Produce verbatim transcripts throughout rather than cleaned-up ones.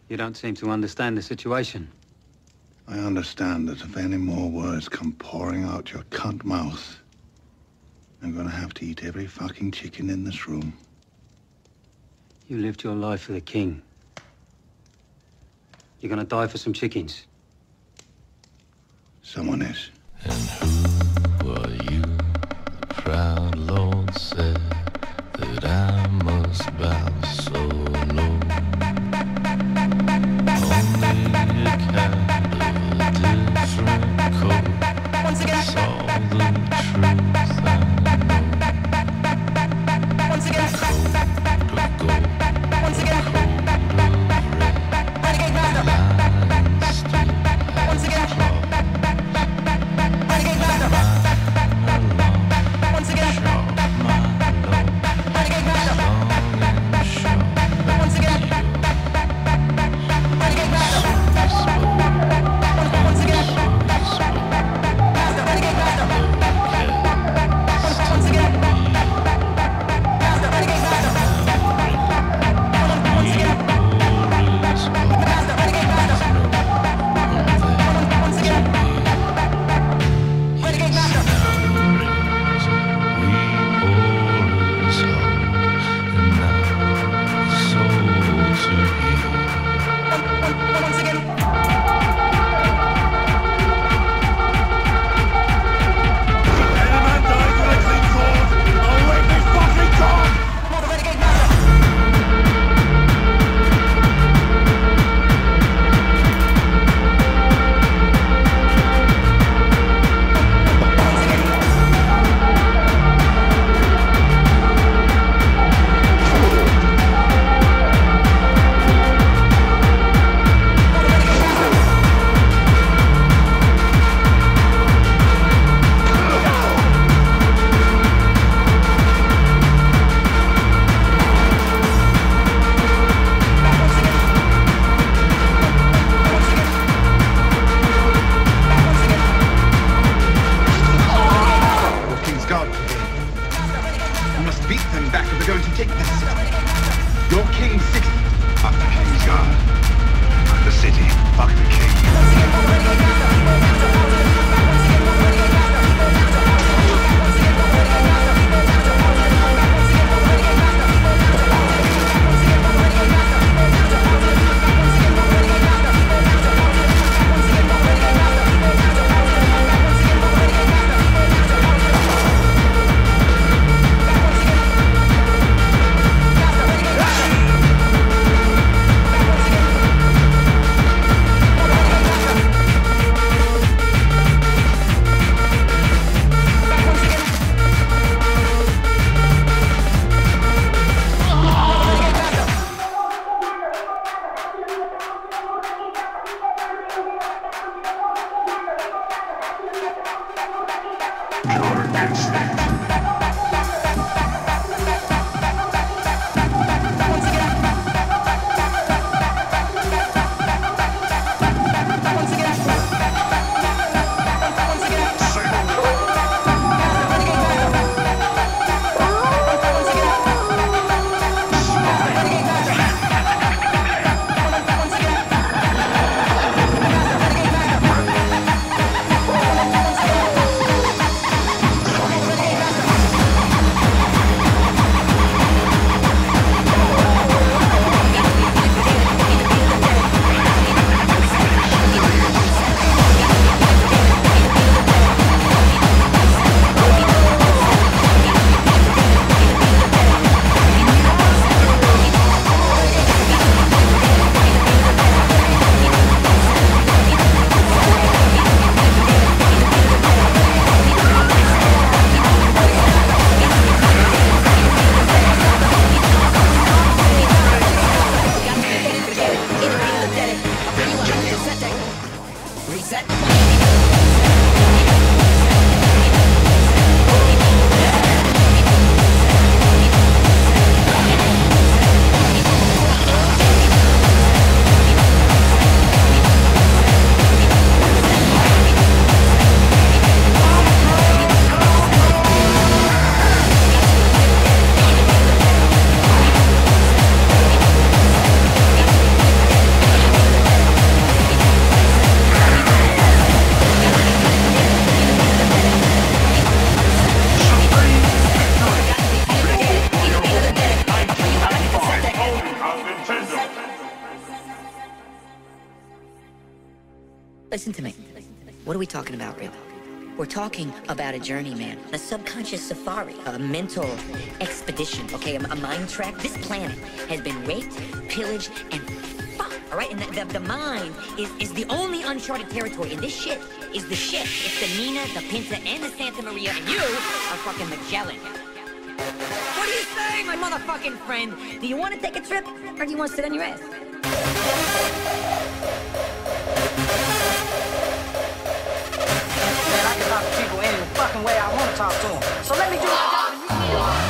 You don't seem to understand the situation. I understand that if any more words come pouring out your cunt mouth, I'm gonna have to eat every fucking chicken in this room. You lived your life for the king. You're gonna die for some chickens. Someone is. And who are you? The proud Lord said that I must bow so low. Only a cat of a different coat. Once again. That's all the truth I know. Once again. Coat of gold. Once again. Coat of red. Renegade Master. Lion still Once has again. claws. Renegade Master. Mine along. Once again. Sharp my low. Renegade Master. Long and sharp. Once again. Renegade Master. Once again. Master. Renegade Master. Once again. Master. Renegade Master. Once again. Master. Renegade Master. Once again. Renegade Master. Once again. More the Renegade Master. Once again. More the Renegade Master. Back once again. Once again. Back once again. Your King's Guard today. You must beat them back if we're going to take this city. Your King's city. Fuck the King's Guard. Fuck the city. Fuck the king. Once again, more the Renegade Master. Back once again, more the Renegade Master. Back once again, more the Renegade Master. Back once again, more the Renegade Master. Back once again, more the Renegade Master. Back once again, more the Renegade Master. Back once again, more the Renegade Master. Back once again, more the Renegade Master. Back once again. Master, Renegade Master. Back once again. More the Renegade Master. Listen to me. What are we talking about, really? We're talking about a journey, man. A subconscious safari, a mental expedition, okay? A, a mind track. This planet has been raped, pillaged, and fucked, all right? And the, the, the mind is, is the only uncharted territory. And this shit is the ship. It's the Nina, the Pinta, and the Santa Maria, and you are fucking Magellan. What are you saying, my motherfucking friend? Do you want to take a trip, or do you want to sit on your ass? Man, I can talk to people any fucking way I want to talk to them. So let me do my job and you do yours.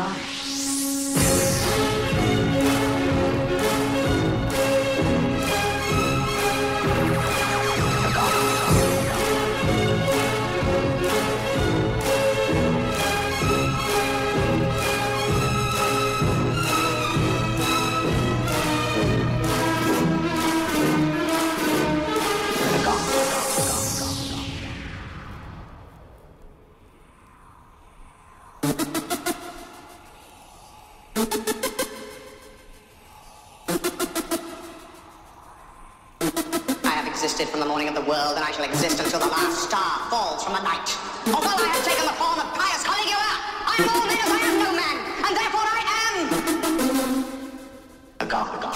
Existed from the morning of the world, and I shall exist until the last star falls from the night. Although I have taken the form of pious Caligula, I am all men as I am no man, and therefore I am a god, a god.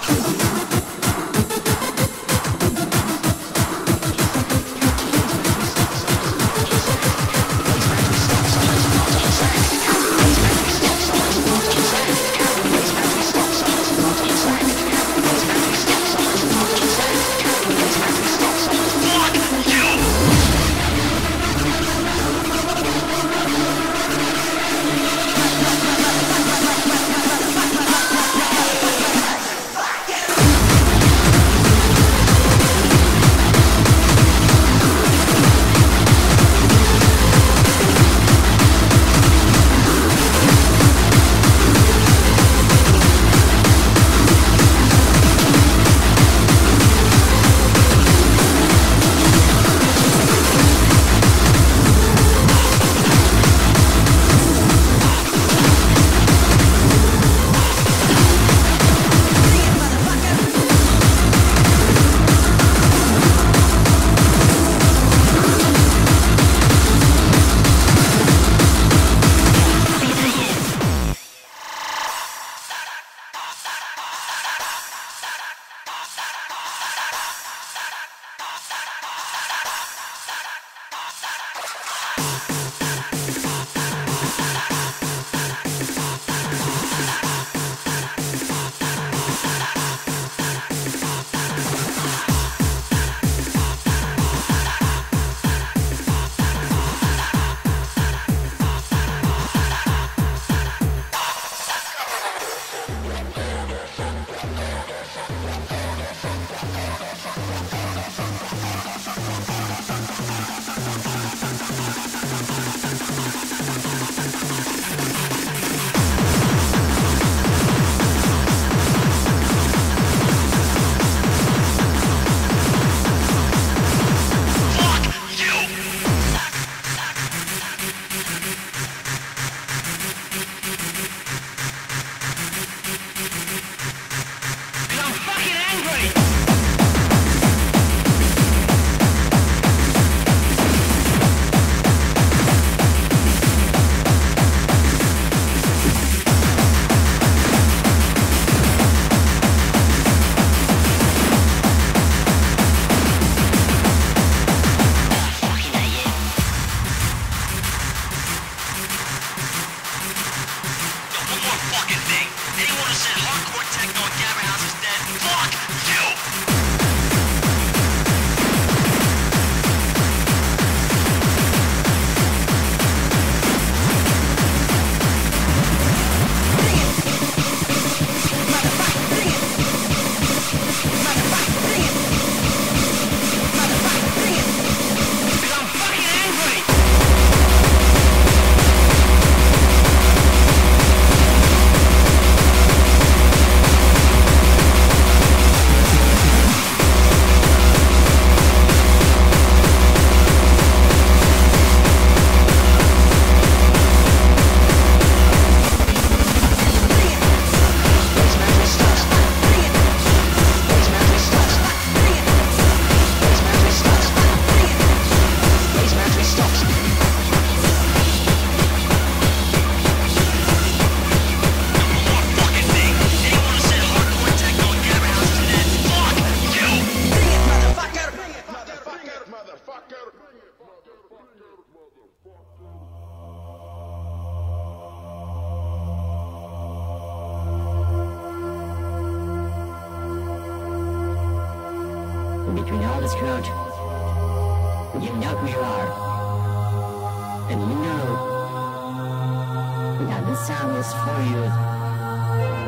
Between all this crowd, you know who you are. And you know that This sound is for you.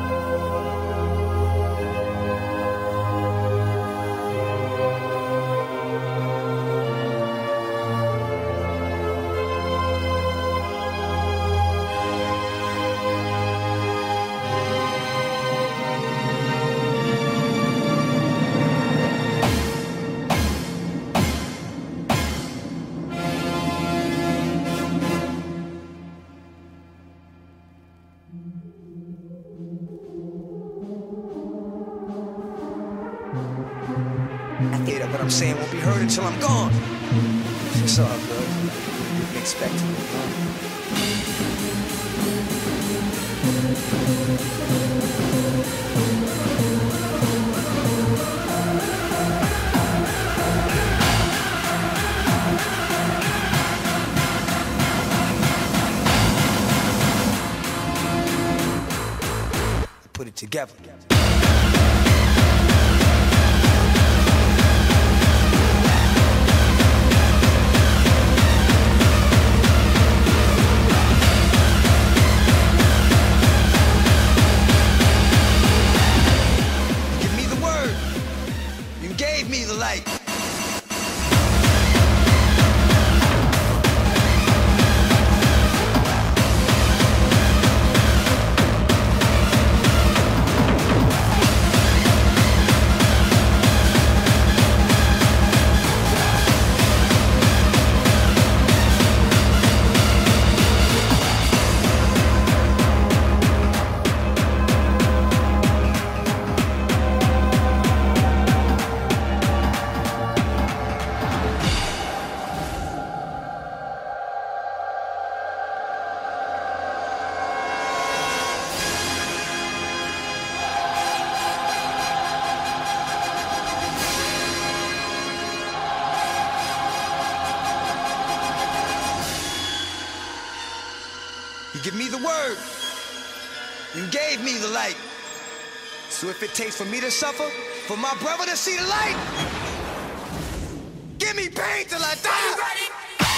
Yeah, what I'm saying won't be heard until I'm gone. It's all good. Didn't expect it. Put it together. Gave me the light. You give me the word. You gave me the light. So if it takes for me to suffer, for my brother to see the light, give me pain till I die. Are you ready?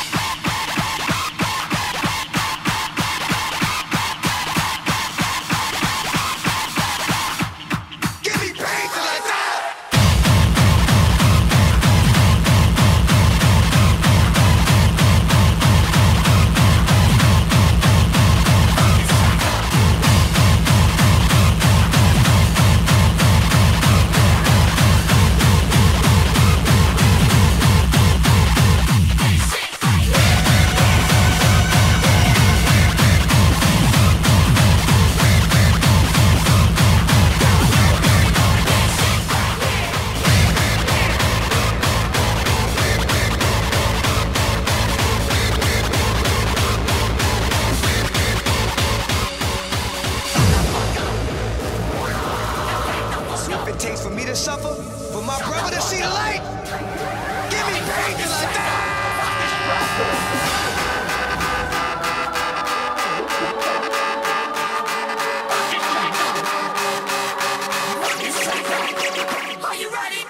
If it takes for me to suffer, for my brother to see the light, give me pain till I die. Are you ready?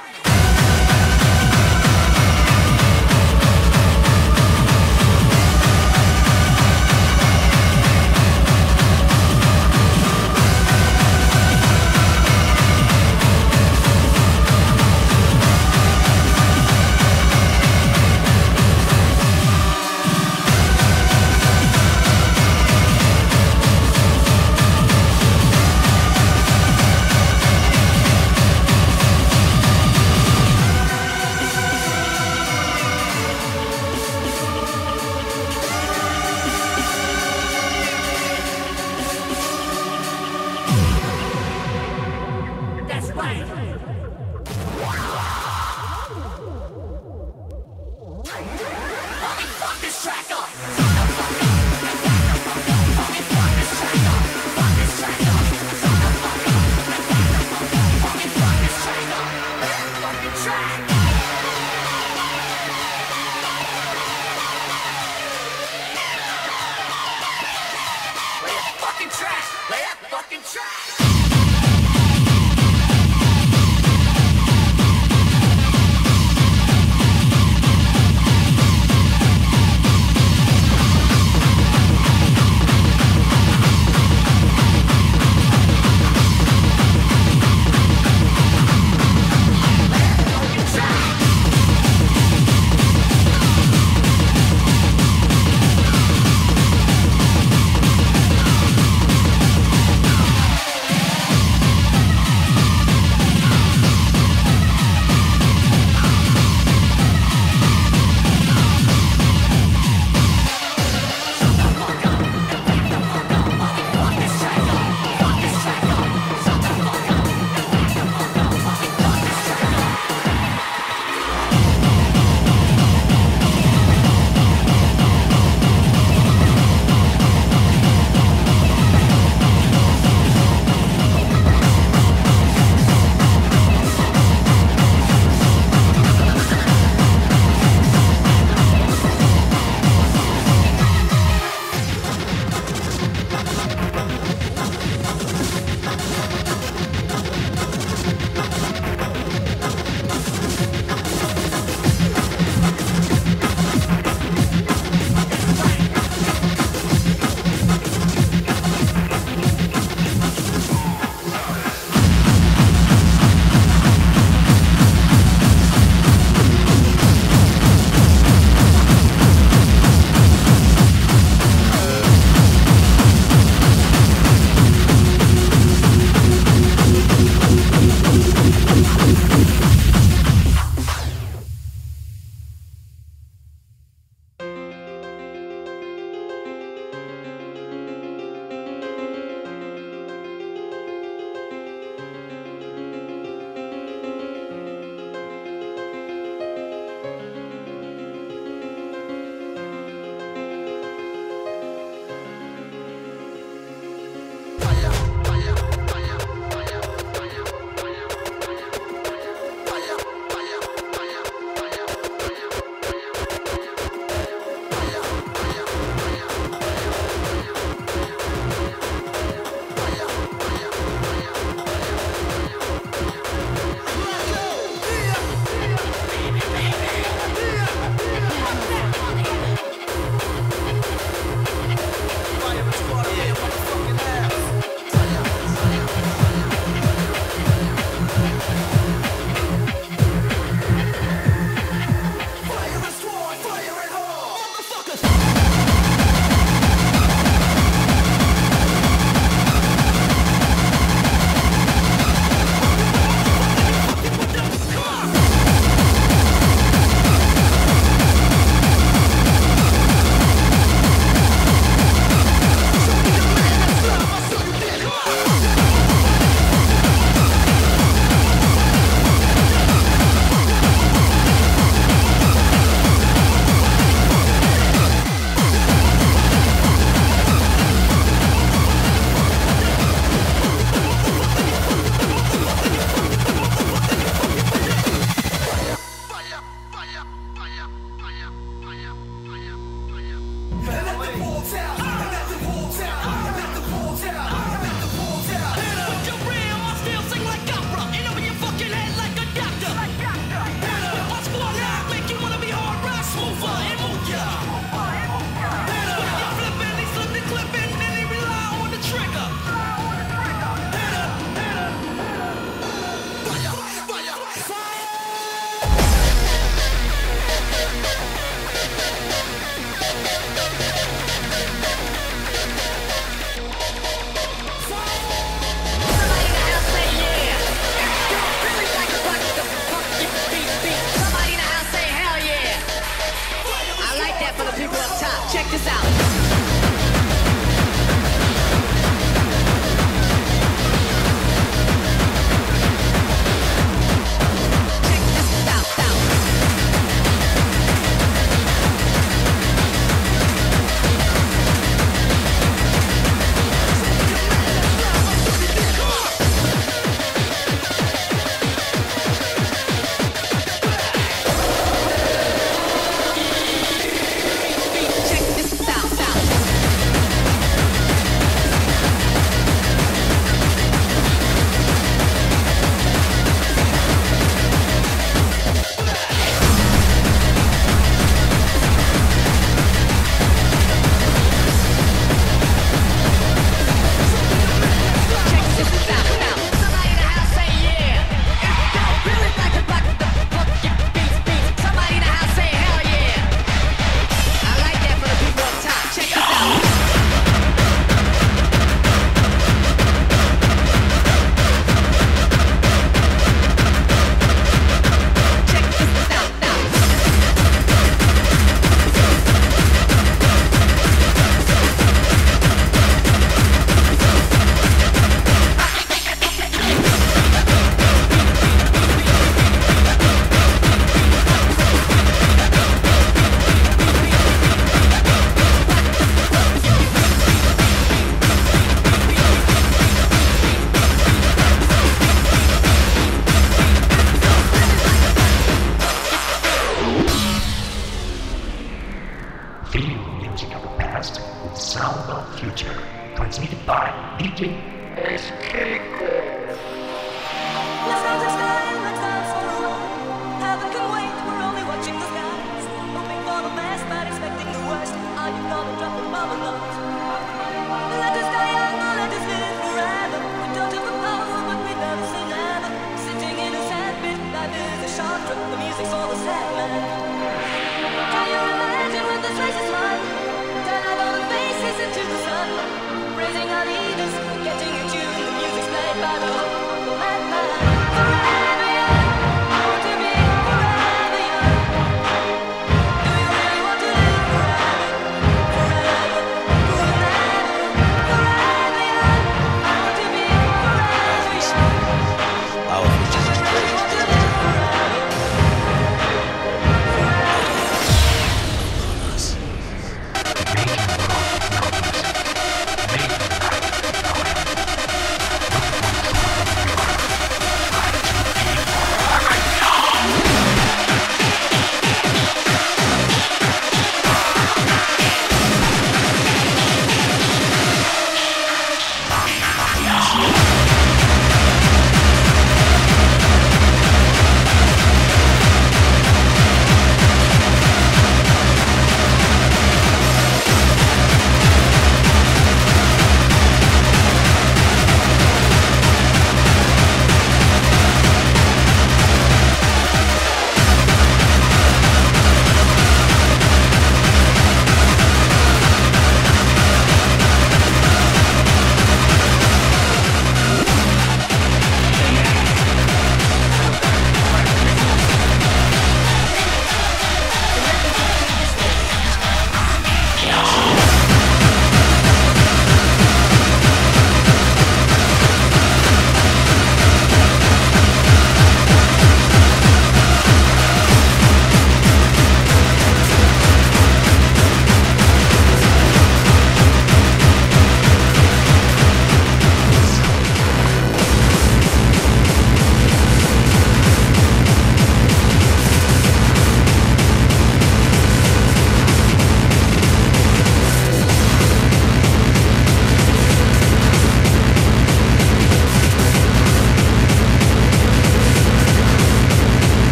Let's go to the sky, let's dance for a while. Heaven can wait, we're only watching the skies. Hoping for the best, but expecting the worst. Are you gonna drop the bomb or not? Let us die young, let us live forever. We don't have the power, but we never say never. Sitting in a sandpit, life is a short trip. The music's for the sad man. Can you imagine when this race is won? Turn out all the faces into the sun. Praising our leaders, getting in tune. The music's played by the whole madman. Forever young, I want to be forever young. Do you really want to live forever? Forever, forever, forever young. I want to be forever young. Our future is Do you great. want to live forever?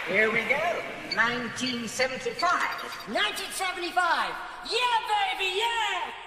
Here we go. nineteen seventy-five. nineteen seventy-five. Yeah, baby, yeah!